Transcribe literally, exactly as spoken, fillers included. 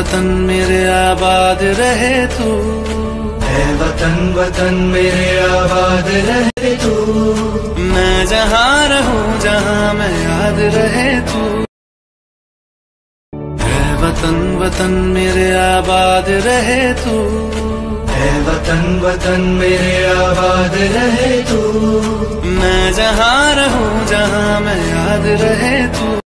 वतन मेरे आबाद रहे तू, है वतन वतन मेरे आबाद रहे तू। मैं जहाँ रहूं जहाँ मैं याद रहे तू। है वतन वतन मेरे आबाद रहे तू, है वतन वतन मेरे आबाद रहे तू। मैं जहाँ रहूं जहाँ मैं याद रहे तू।